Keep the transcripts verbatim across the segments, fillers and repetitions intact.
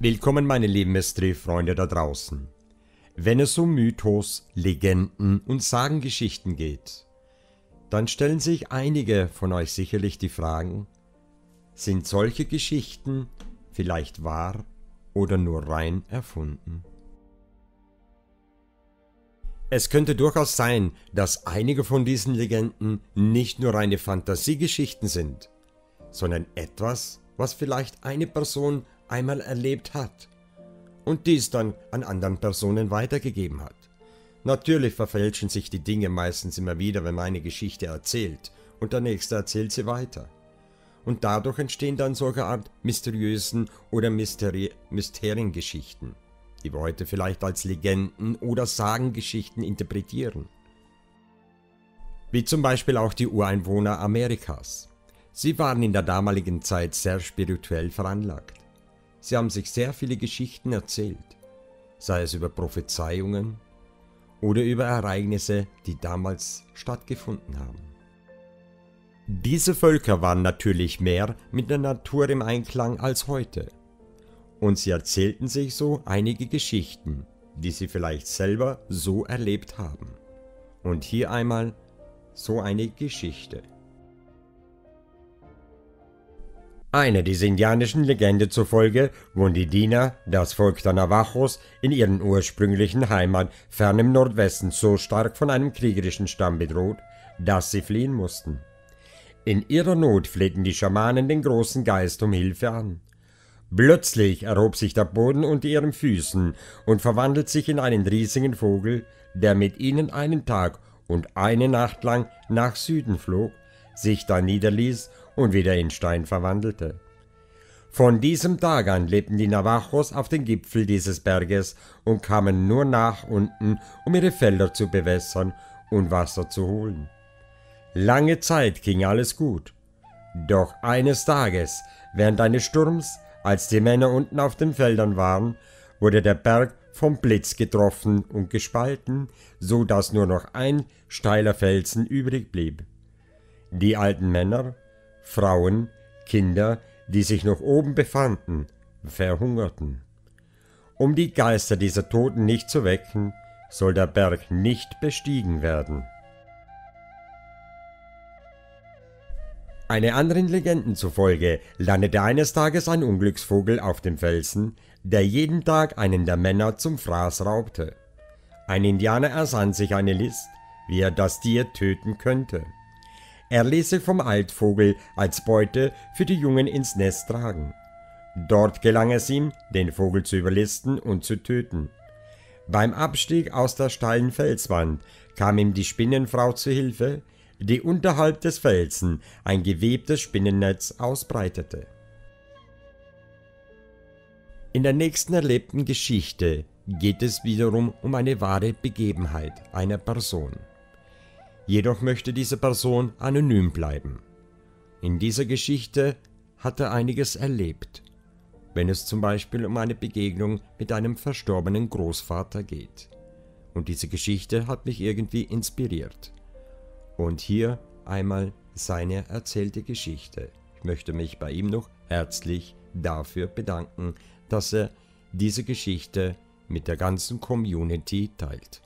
Willkommen meine lieben Mystery-Freunde da draußen. Wenn es um Mythos, Legenden und Sagengeschichten geht, dann stellen sich einige von euch sicherlich die Fragen, sind solche Geschichten vielleicht wahr oder nur rein erfunden? Es könnte durchaus sein, dass einige von diesen Legenden nicht nur reine Fantasiegeschichten sind, sondern etwas, was vielleicht eine Person einmal erlebt hat und dies dann an anderen Personen weitergegeben hat. Natürlich verfälschen sich die Dinge meistens immer wieder, wenn man eine Geschichte erzählt und der Nächste erzählt sie weiter. Und dadurch entstehen dann solche Art mysteriösen oder Mysteri Mysteriengeschichten, die wir heute vielleicht als Legenden oder Sagengeschichten interpretieren. Wie zum Beispiel auch die Ureinwohner Amerikas. Sie waren in der damaligen Zeit sehr spirituell veranlagt. Sie haben sich sehr viele Geschichten erzählt, sei es über Prophezeiungen oder über Ereignisse, die damals stattgefunden haben. Diese Völker waren natürlich mehr mit der Natur im Einklang als heute. Und sie erzählten sich so einige Geschichten, die sie vielleicht selber so erlebt haben. Und hier einmal so eine Geschichte. Einer dieser indianischen Legende zufolge wurden die Diener, das Volk der Navajos, in ihren ursprünglichen Heimat fern im Nordwesten so stark von einem kriegerischen Stamm bedroht, dass sie fliehen mussten. In ihrer Not flehten die Schamanen den großen Geist um Hilfe an. Plötzlich erhob sich der Boden unter ihren Füßen und verwandelt sich in einen riesigen Vogel, der mit ihnen einen Tag und eine Nacht lang nach Süden flog, sich da niederließ und wieder in Stein verwandelte. Von diesem Tag an lebten die Navajos auf dem Gipfel dieses Berges und kamen nur nach unten, um ihre Felder zu bewässern und Wasser zu holen. Lange Zeit ging alles gut. Doch eines Tages, während eines Sturms, als die Männer unten auf den Feldern waren, wurde der Berg vom Blitz getroffen und gespalten, so dass nur noch ein steiler Felsen übrig blieb. Die alten Männer, Frauen, Kinder, die sich noch oben befanden, verhungerten. Um die Geister dieser Toten nicht zu wecken, soll der Berg nicht bestiegen werden. Einer anderen Legenden zufolge landete eines Tages ein Unglücksvogel auf dem Felsen, der jeden Tag einen der Männer zum Fraß raubte. Ein Indianer ersann sich eine List, wie er das Tier töten könnte. Er ließ sich vom Altvogel als Beute für die Jungen ins Nest tragen. Dort gelang es ihm, den Vogel zu überlisten und zu töten. Beim Abstieg aus der steilen Felswand kam ihm die Spinnenfrau zu Hilfe, die unterhalb des Felsen ein gewebtes Spinnennetz ausbreitete. In der nächsten erlebten Geschichte geht es wiederum um eine wahre Begebenheit einer Person. Jedoch möchte diese Person anonym bleiben. In dieser Geschichte hat er einiges erlebt, wenn es zum Beispiel um eine Begegnung mit einem verstorbenen Großvater geht. Und diese Geschichte hat mich irgendwie inspiriert. Und hier einmal seine erzählte Geschichte. Ich möchte mich bei ihm noch herzlich dafür bedanken, dass er diese Geschichte mit der ganzen Community teilt.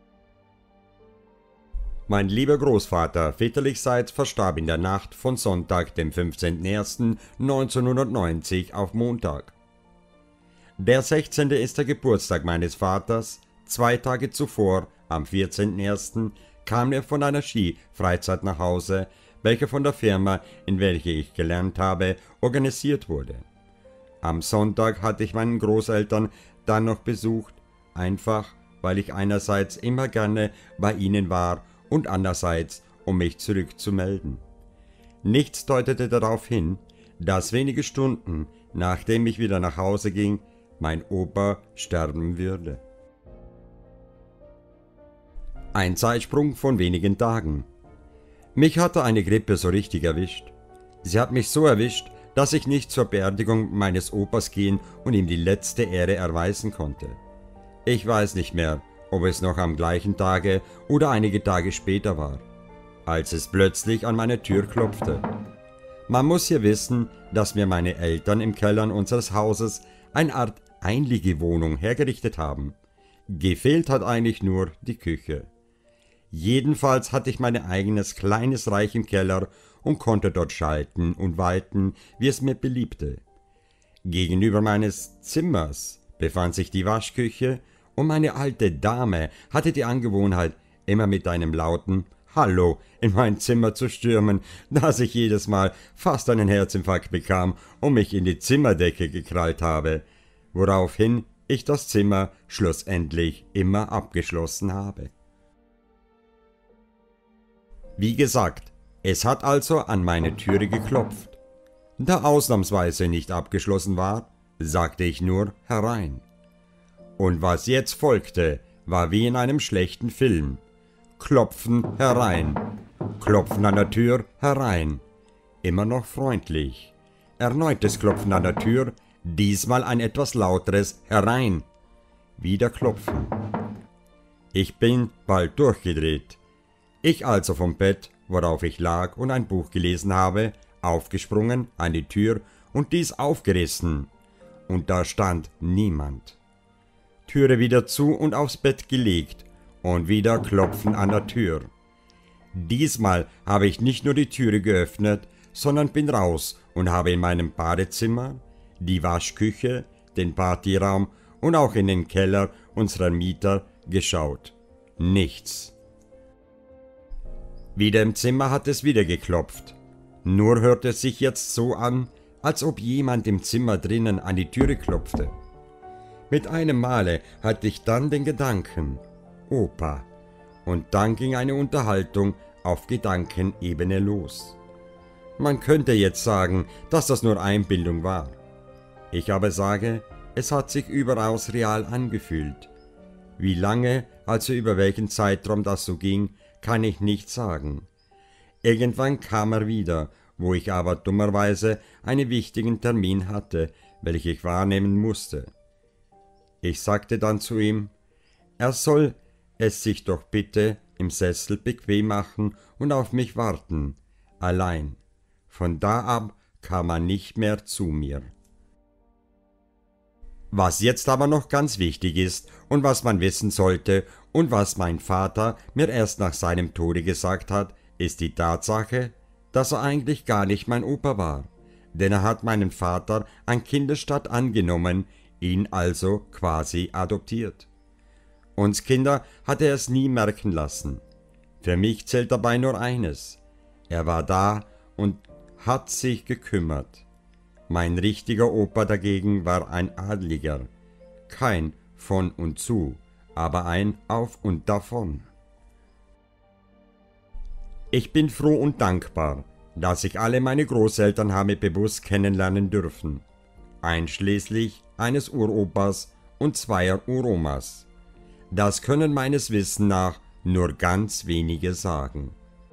Mein lieber Großvater väterlichseits verstarb in der Nacht von Sonntag, dem fünfzehnten ersten neunzehnhundertneunzig auf Montag. Der sechzehnte ist der Geburtstag meines Vaters. Zwei Tage zuvor, am vierzehnten ersten kam er von einer Skifreizeit nach Hause, welche von der Firma, in welcher ich gelernt habe, organisiert wurde. Am Sonntag hatte ich meinen Großeltern dann noch besucht, einfach weil ich einerseits immer gerne bei ihnen war und andererseits, um mich zurückzumelden. Nichts deutete darauf hin, dass wenige Stunden, nachdem ich wieder nach Hause ging, mein Opa sterben würde. Ein Zeitsprung von wenigen Tagen. Mich hatte eine Grippe so richtig erwischt. Sie hat mich so erwischt, dass ich nicht zur Beerdigung meines Opas gehen und ihm die letzte Ehre erweisen konnte. Ich weiß nicht mehr, ob es noch am gleichen Tage oder einige Tage später war, als es plötzlich an meine Tür klopfte. Man muss hier wissen, dass mir meine Eltern im Keller unseres Hauses eine Art Einliegewohnung hergerichtet haben. Gefehlt hat eigentlich nur die Küche. Jedenfalls hatte ich mein eigenes kleines Reich im Keller und konnte dort schalten und walten, wie es mir beliebte. Gegenüber meines Zimmers befand sich die Waschküche und meine alte Dame hatte die Angewohnheit, immer mit einem lauten Hallo in mein Zimmer zu stürmen, dass ich jedes Mal fast einen Herzinfarkt bekam und mich in die Zimmerdecke gekrallt habe, woraufhin ich das Zimmer schlussendlich immer abgeschlossen habe. Wie gesagt, es hat also an meine Türe geklopft. Da ausnahmsweise nicht abgeschlossen war, sagte ich nur herein. Und was jetzt folgte, war wie in einem schlechten Film. Klopfen herein, Klopfen an der Tür herein, immer noch freundlich. Erneutes Klopfen an der Tür, diesmal ein etwas lauteres herein. Wieder Klopfen. Ich bin bald durchgedreht. Ich also vom Bett, worauf ich lag und ein Buch gelesen habe, aufgesprungen an die Tür und dies aufgerissen. Und da stand niemand. Türe wieder zu und aufs Bett gelegt und wieder Klopfen an der Tür. Diesmal habe ich nicht nur die Türe geöffnet, sondern bin raus und habe in meinem Badezimmer, die Waschküche, den Partyraum und auch in den Keller unserer Mieter geschaut. Nichts. Wieder im Zimmer hat es wieder geklopft. Nur hört es sich jetzt so an, als ob jemand im Zimmer drinnen an die Türe klopfte. Mit einem Male hatte ich dann den Gedanken, Opa, und dann ging eine Unterhaltung auf Gedankenebene los. Man könnte jetzt sagen, dass das nur Einbildung war. Ich aber sage, es hat sich überaus real angefühlt. Wie lange, also über welchen Zeitraum das so ging, kann ich nicht sagen. Irgendwann kam er wieder, wo ich aber dummerweise einen wichtigen Termin hatte, welchen ich wahrnehmen musste. Ich sagte dann zu ihm, er soll es sich doch bitte im Sessel bequem machen und auf mich warten, allein. Von da ab kam er nicht mehr zu mir. Was jetzt aber noch ganz wichtig ist und was man wissen sollte und was mein Vater mir erst nach seinem Tode gesagt hat, ist die Tatsache, dass er eigentlich gar nicht mein Opa war, denn er hat meinen Vater an Kindesstatt angenommen, ihn also quasi adoptiert. Uns Kinder hat er es nie merken lassen. Für mich zählt dabei nur eines: Er war da und hat sich gekümmert. Mein richtiger Opa dagegen war ein Adliger, kein von und zu, aber ein auf und davon. Ich bin froh und dankbar, dass ich alle meine Großeltern habe bewusst kennenlernen dürfen, einschließlich eines Uropas und zweier Uromas. Das können meines Wissens nach nur ganz wenige sagen.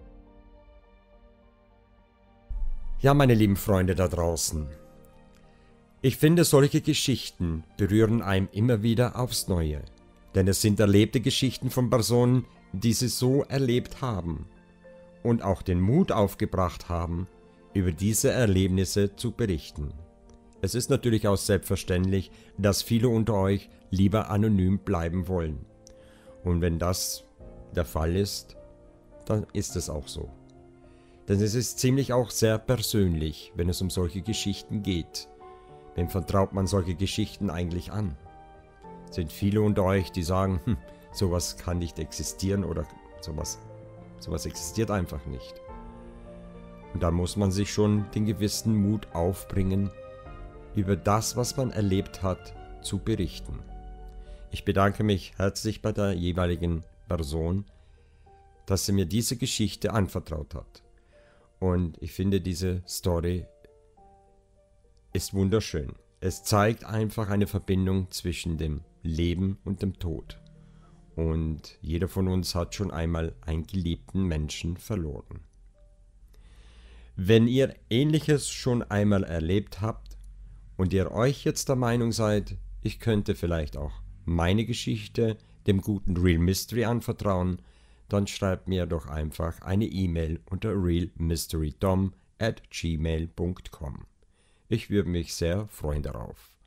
Ja, meine lieben Freunde da draußen, ich finde, solche Geschichten berühren einem immer wieder aufs Neue, denn es sind erlebte Geschichten von Personen, die sie so erlebt haben und auch den Mut aufgebracht haben, über diese Erlebnisse zu berichten. Es ist natürlich auch selbstverständlich, dass viele unter euch lieber anonym bleiben wollen. Und wenn das der Fall ist, dann ist es auch so. Denn es ist ziemlich auch sehr persönlich, wenn es um solche Geschichten geht. Wem vertraut man solche Geschichten eigentlich an? Es sind viele unter euch, die sagen, hm, sowas kann nicht existieren oder sowas, sowas existiert einfach nicht. Und da muss man sich schon den gewissen Mut aufbringen, über das, was man erlebt hat, zu berichten. Ich bedanke mich herzlich bei der jeweiligen Person, dass sie mir diese Geschichte anvertraut hat. Und ich finde, diese Story ist wunderschön. Es zeigt einfach eine Verbindung zwischen dem Leben und dem Tod. Und jeder von uns hat schon einmal einen geliebten Menschen verloren. Wenn ihr Ähnliches schon einmal erlebt habt und ihr euch jetzt der Meinung seid, ich könnte vielleicht auch meine Geschichte dem guten Real Mystery anvertrauen, dann schreibt mir doch einfach eine E-Mail unter real mystery dom at gmail punkt com. Ich würde mich sehr freuen darauf.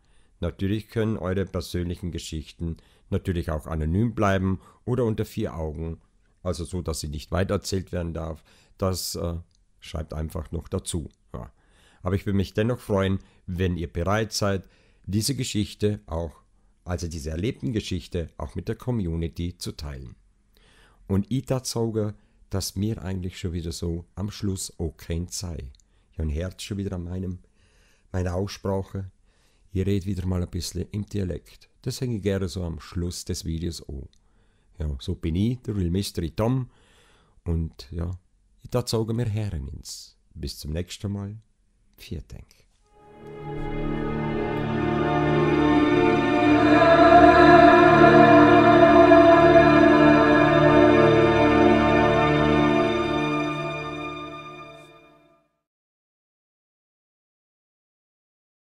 Natürlich können eure persönlichen Geschichten natürlich auch anonym bleiben oder unter vier Augen, also so, dass sie nicht weitererzählt werden darf. Das äh, schreibt einfach noch dazu. Ja. Aber ich würde mich dennoch freuen, wenn ihr bereit seid, diese Geschichte auch, also diese erlebten Geschichte, auch mit der Community zu teilen. Und ich tat sagen, dass mir eigentlich schon wieder so am Schluss auch kein sei. Ich habe ein Herz schon wieder an meinem, meiner Aussprache. Ich rede wieder mal ein bisschen im Dialekt. Das hänge ich gerne so am Schluss des Videos an. Ja, so bin ich, der Real Mystery Tom. Und ja, ich tat sagen, wir hören uns. Bis zum nächsten Mal. Vielen Dank.